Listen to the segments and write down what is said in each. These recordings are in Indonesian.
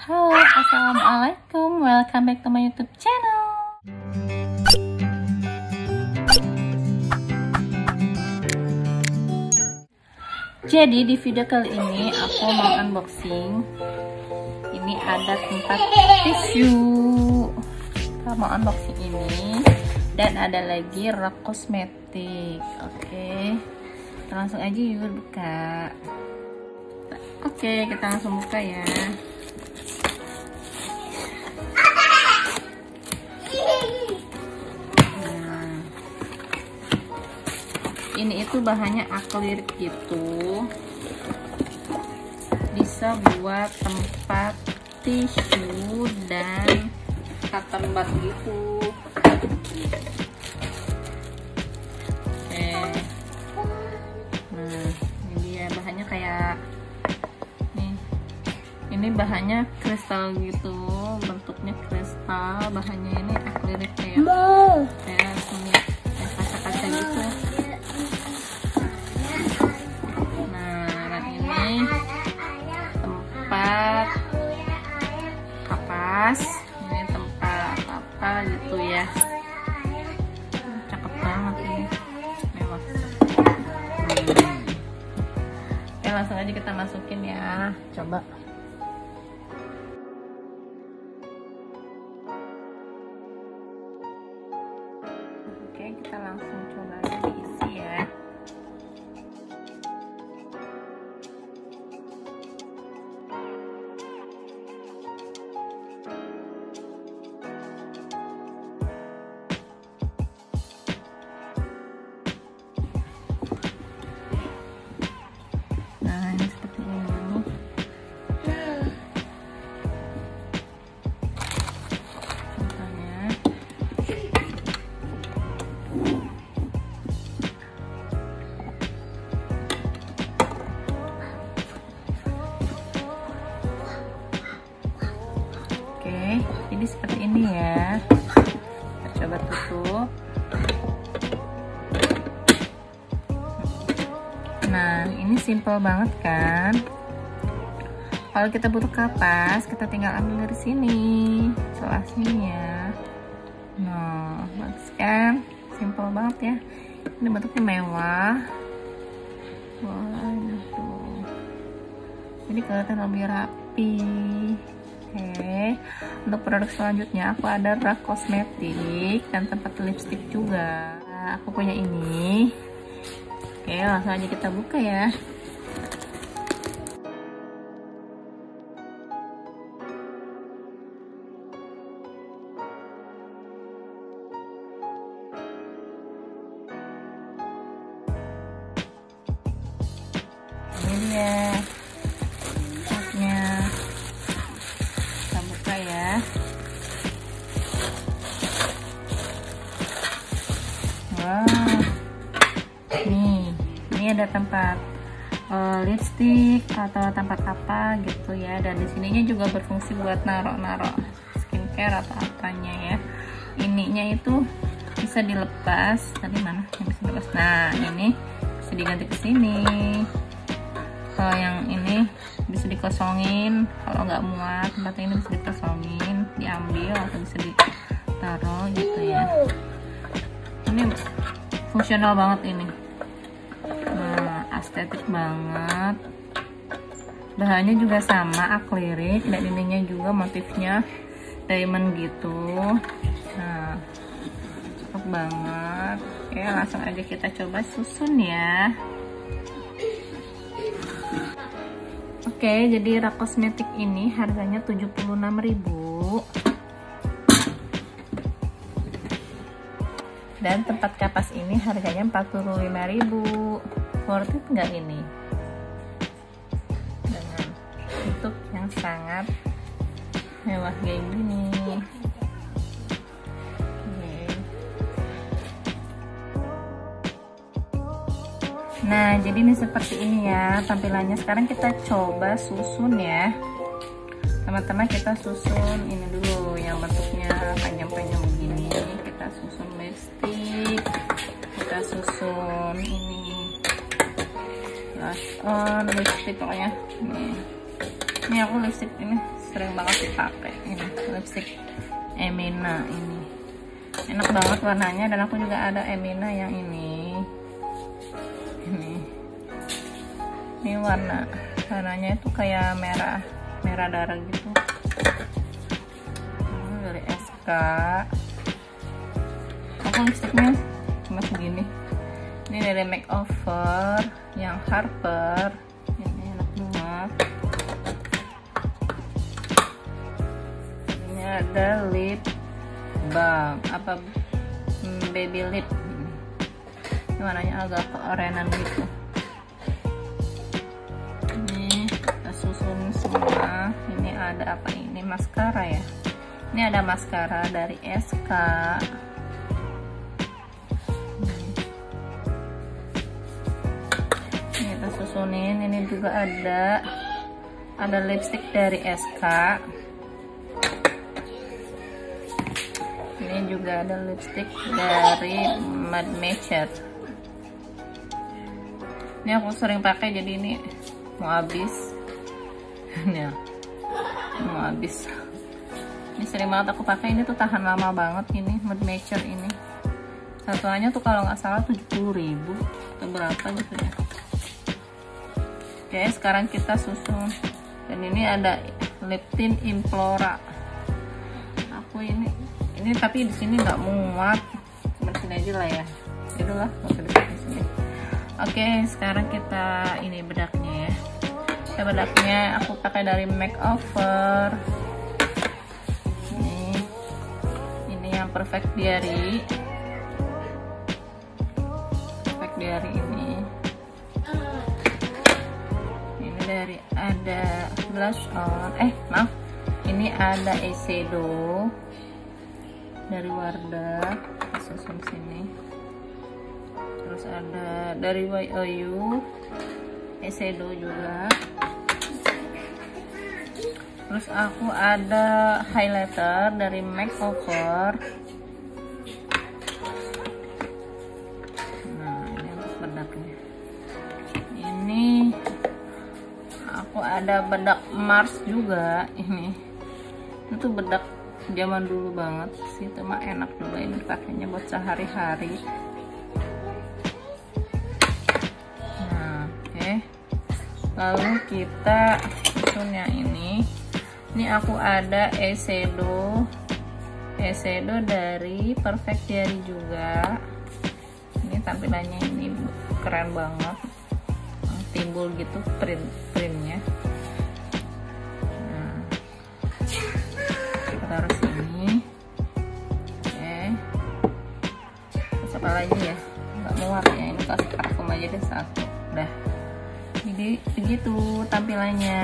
Halo, assalamualaikum, welcome back to my YouTube channel. Jadi di video kali ini aku mau unboxing. Ini ada tempat tisu. Kita mau unboxing ini dan ada lagi rak kosmetik. Oke, kita langsung aja yuk buka. Oke, kita langsung buka ya. Ini itu bahannya akrilik gitu, bisa buat tempat tisu dan cotton bud gitu. Oke, nah ini dia bahannya kayak nih, ini bahannya kristal gitu, bentuknya kristal, bahannya ini akrilik kayak kaca-kaca gitu. Tempat kapas, ini tempat apa gitu ya, cakep banget ini, mewah. Oke, langsung aja kita masukin ya, coba. Oke, kita langsung coba aja diisi ya. Nah, ini seperti ini. Contohnya. Oke, jadi seperti ini ya. Kita coba tutup. Nah, ini simple banget kan? Kalau kita butuh kapas, kita tinggal ambil dari sini, celah sini ya. Nah, bagus kan? Simple banget ya. Ini bentuknya mewah. Wah, ini tuh. Jadi kelihatan lebih rapi. Oke, untuk produk selanjutnya aku ada rak kosmetik dan tempat lipstick juga. Nah, aku punya ini. Oke, langsung aja kita buka ya. Ini dia catnya. Kita buka ya. Wow. Ini ada tempat lipstick atau tempat apa gitu ya, dan di sininya juga berfungsi buat naro-naro skincare atau apanya ya. Ininya itu bisa dilepas, tadi mana yang bisa dilepas? Nah, ini bisa diganti ke sini. Kalau yang ini bisa dikosongin, kalau nggak muat tempatnya ini bisa dikosongin, diambil atau bisa ditaruh gitu ya. Ini fungsional banget ini. Estetik banget, bahannya juga sama akrilik dan ininya juga motifnya diamond gitu. Nah, cakep banget. Oke, langsung aja kita coba susun ya. Oke, jadi rak kosmetik ini harganya 76.000 dan tempat kapas ini harganya 45.000. Worth it nggak ini? Dengan bentuk yang sangat mewah kayak gini. Oke. Nah, jadi ini seperti ini ya tampilannya. Sekarang kita coba susun ya. Teman-teman, kita susun ini dulu yang bentuknya panjang-panjang begini. Kita susun lipstick. Kita susun ini blush on, lipstick pokoknya. Ini aku lipstick ini sering banget dipakai. Ini lipstick Emina ini. Enak banget warnanya, dan aku juga ada Emina yang ini. Ini warnanya itu kayak merah darah gitu. Dari SK. Aku lipstiknya cuma segini. Ini dari Makeover yang Harper. Ini enak banget. Ini ada lip balm, baby lip. Ini warnanya agak keorenan gitu. Ini kita susun semua. Ini ada apa ini? Maskara ya. Ini ada maskara dari SK. Susunin. Ini juga ada lipstick dari SK. Ini juga ada lipstick dari Mad Matcher. Ini aku sering pakai, jadi ini mau habis. Ya, mau habis. Ini sering banget aku pakai. Ini tuh tahan lama banget. Ini Mad Matcher ini. Satuannya tuh kalau nggak salah 70.000 atau berapa gitu ya. Oke, sekarang kita susun. Dan ini ada lip tint Implora. Aku ini tapi di sini nggak muat. Cuma sini aja lah ya. Itulah di sini. Oke, sekarang kita ini bedaknya ya. Bedaknya aku pakai dari Makeover. Ini yang Perfect Diary. Perfect Diary ini. Dari ada blush on, maaf, ini ada eyeshadow dari Wardah, susun sini. Terus ada dari YOU eyeshadow juga. Terus aku ada highlighter dari Makeover. Nah, ini untuk bedaknya. Ini aku ada bedak Mars juga. Ini itu bedak zaman dulu banget sih, itu mah enak juga. Ini pakainya buat sehari-hari. Nah, oke. Lalu kita susunnya ini aku ada eyeshadow dari Perfect Diary juga. Ini tampilannya ini keren banget, timbul gitu printnya. Nah, kita taruh sini. Oke, terus apa lagi ya, nggak muat ya, ini kasih parfum aja deh satu. Udah, jadi begitu tampilannya.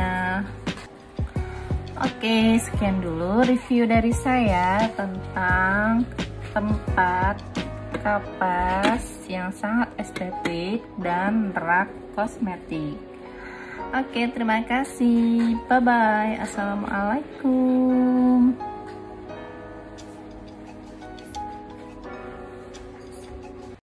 Oke, sekian dulu review dari saya tentang tempat kapas yang sangat estetik dan rak kosmetik. Oke, terima kasih. Bye bye. Assalamualaikum.